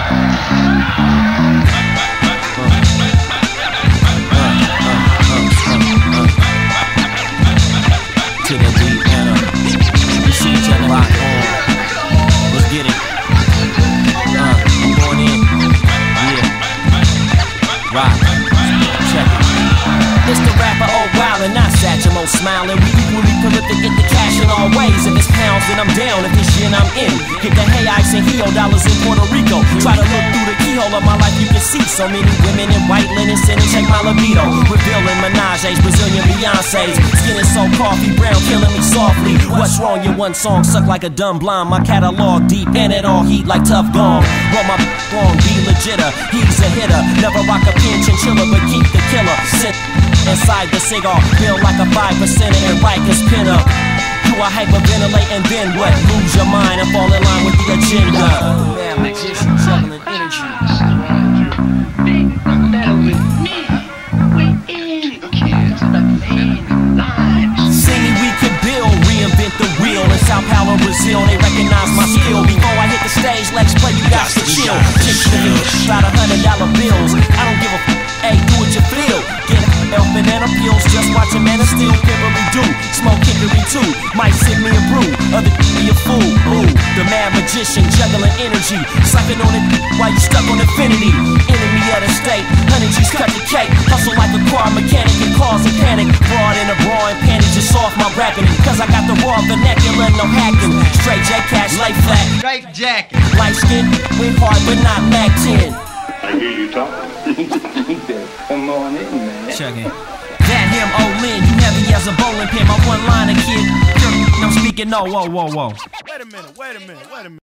To the beat and we see each other rock on. Let's get it. I'm going in. Yeah. Rock. Check it. It's the rapper, oh wow, and not Satchmo smiling. We equally prolific, get the cash in all ways. If it's pounds, then I'm down. If it's yen, I'm in. Get the hay ice and Heo dollars in Puerto Rico. Try to look through the keyhole of my life, you can see so many women in white linen sitting, check my libido. Revealing menages, Brazilian Beyonce's. Skin is so coffee brown, killing me softly. What's wrong? Your one song suck like a dumb blonde. My catalog deep and it all heat like tough gong. Roll my wrong, be legitter. He's a hitter. Never rock a pin chinchilla, but keep the killer. Sit inside the cigar, feel like a 5%er and Rikers pinner. You are hyperventilate and then what? Lose your mind and fall in line with the agenda. Man, magician juggling energy. Singing we can build, reinvent the wheel. In Sao Paulo, Brazil, they recognize my skill. Before I hit the stage, let's play, you got to chill. Chicks living about $100 bills. I don't give a hey, do what you feel. Get help banana peels, just watch a man of steel pimpery do. Smoke hickory too, might sip me a brew. Other be a fool, ooh. The mad magician juggling energy, sucking on it while you stuck on infinity. Enemy of the state, honey G's cut the cake. Hustle like a car mechanic and cause a panic. Broad in a bra and panties, just off my rapping. Cause I got the raw vernacular, no hacking. Straight J Cash, lay flat. Straight jacket. Light skin, went hard but not Mac 10. I hear you talking. Come on in, man. Check it. That him, Olin, you heavy as a bowling pin. My one-liner kid, I'm speaking, no, whoa. Wait a minute.